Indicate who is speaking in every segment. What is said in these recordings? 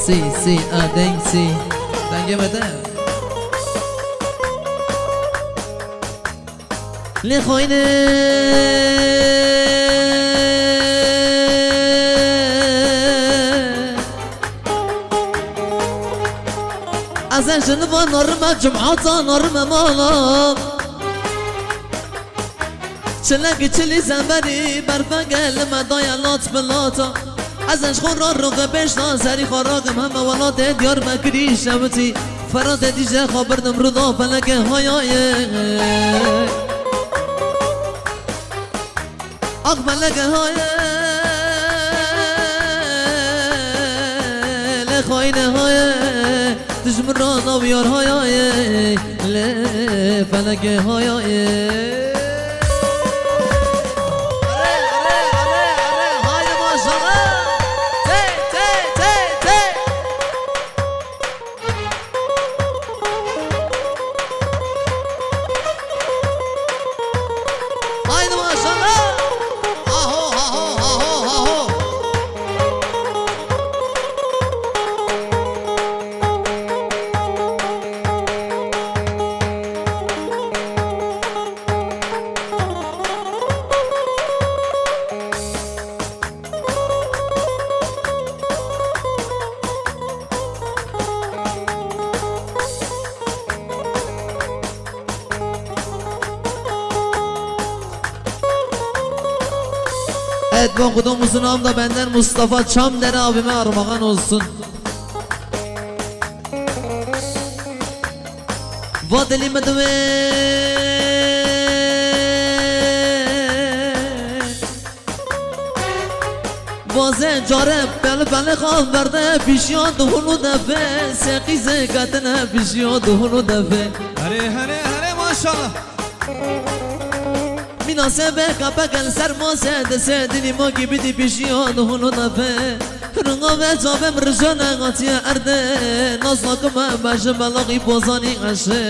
Speaker 1: سی آدین سی دنگه بده لخوینه ازن جنبا نرمه جمعاتا نرمه مالا چلک چلی زنبری برفنگه لمدای لات بلاتا ازنش خون را روغ بشنا سری خاراقم همه ولات دیار مکری شبتی فرات دیجه خابردم رضا فلکه هایایه آق فلکه هایه لخواینه هایه دجمران آبیار هایایه لفلکه هایایه Edban kudumuzun da benden Mustafa Çamder abime armağan olsun. Vadeli medve Vaze carep bel khal verde pişiyan duhunu defe Sekize katine pişiyan duhunu defe
Speaker 2: Hare maşallah
Speaker 1: Minasebe kapakal sermase dese dilimo gibi di pişiyan duhunu defe Rınga ve cabem rıjana gatiye erde Nazlakıma başı balaki bozani aşı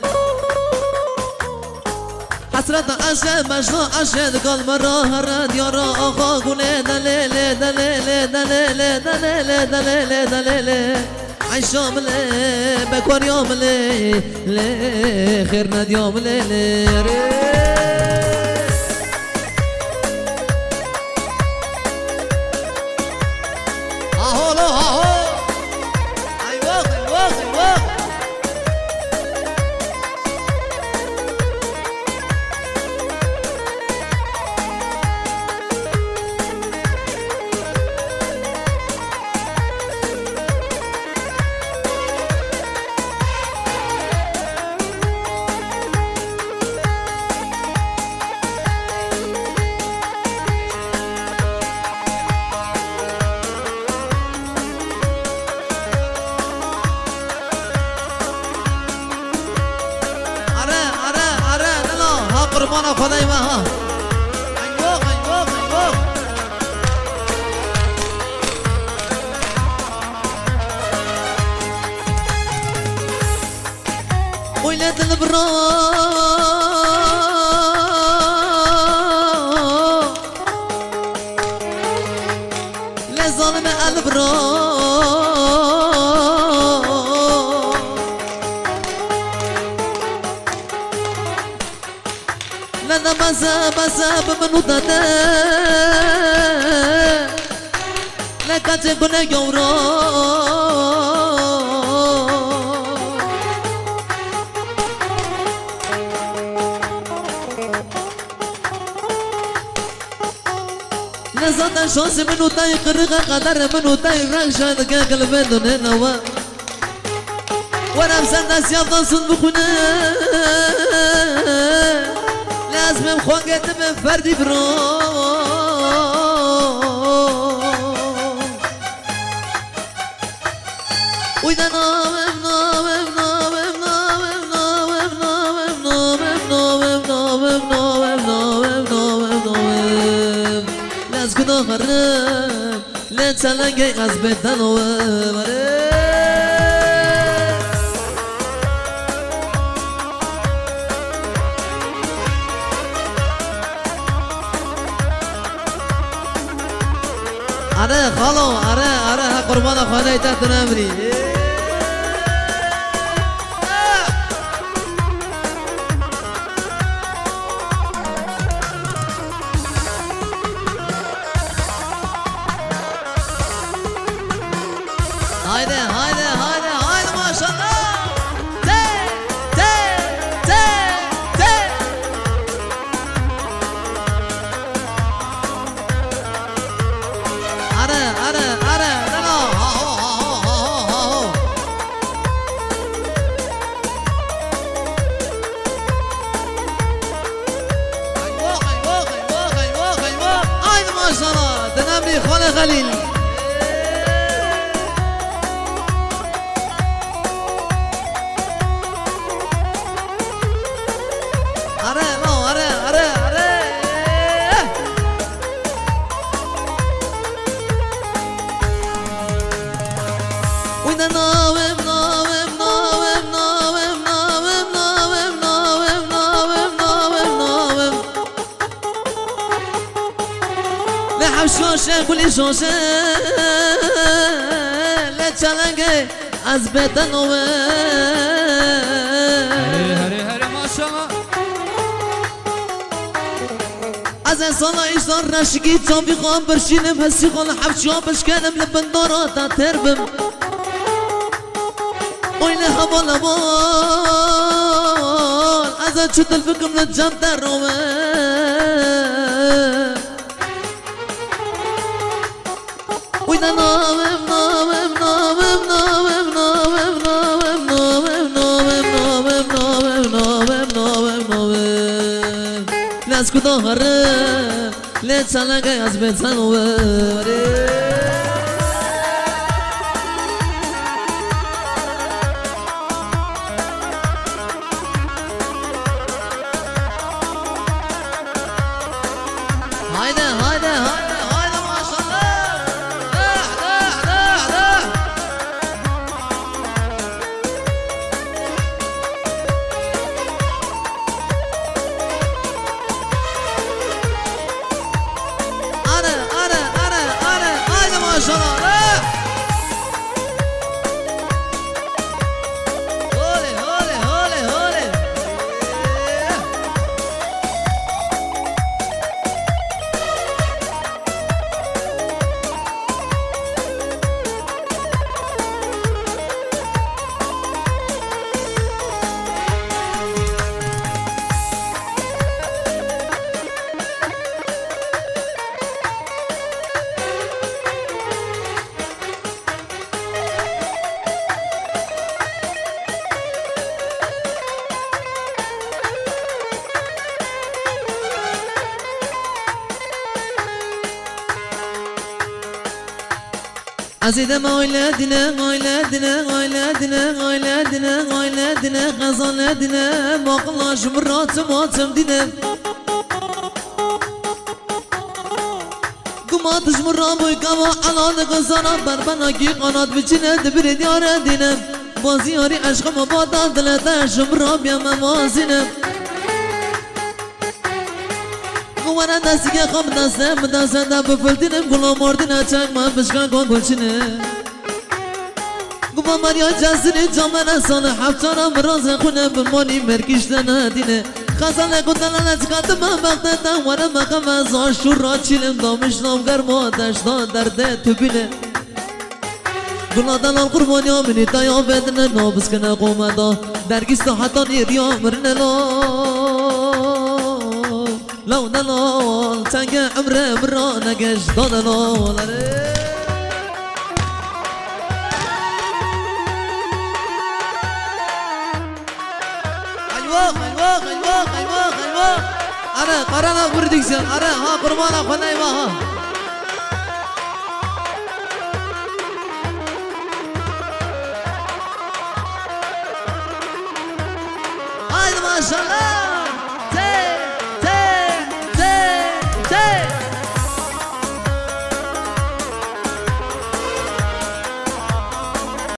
Speaker 1: حسرت عشه مجنو عشه دقال مرا هرد یارا آقا گونه دلیله دلیله دلیله دلیله دلیله دلیله عیشامله بکاریامله لی خیر ندیامله لی آهولو آهو ایواق ایواق ایواق قربانا خدای ما ها ایواق ایواق ایواق ويلة البرا لا ظالم البرا لنا مذهب منو داده لکت گونه گورا لذات شانس منو تای قرق قدر منو تای رنگ شاید که قلبه دونه نوا ورم سر ناس یافتا سن بخونه لازمم خواهد من فردی برو ویدا نامم نامم نامم نامم نامم نامم نامم نامم نامم نامم نامم نامم نامم لاز گناه هرم لچلنگی از بدن و اره خالو اره قربان خانه تحت نمری haydi maşallah Are haydi maşallah Denemli Khale Khalil شوشه کلی شوشه لچلنگه از بدن اوه
Speaker 2: هره ماشاءالله
Speaker 1: از انسان ایشان رشگی تا بیخوام برشینم حسی خال حفشا بشکنم لبندارات تربم اوینه همان از چطل فکرم لجم در روه وينا نامم ناس كدهره لتسلق از بتن وره عزيزم أولادنا غزالاتنا ما قلاش مرات ماتم دينا قماتش مرابوي كما على غزانا بربنا كي قنات بچنا دبر ديار دينا بازياري عشق مبادا دلتاش مراب يا ممازنا وانا دستگی خواب دستم دا بفلدینم گلا مردینه چک ما بشکن کن گلچینه گفا مریا جزینی جامنه سال حفتانم راز خونه بمانی مرکشتنه دینه خزانه کندن لچکات من بخته دواره مقام از آشور را چیلم دامشنام گرما دشتا درده تو بینه گلا دلال قربانی آمینی دایا بدنه نابس کنه قومه دا درگیست حتا نیریا مرنه لو دلال تنگ عمره برا نگش دلال ایوه اره قرانا بردیکسن اره ها قربانا خونه ایوه ها haydi maşallah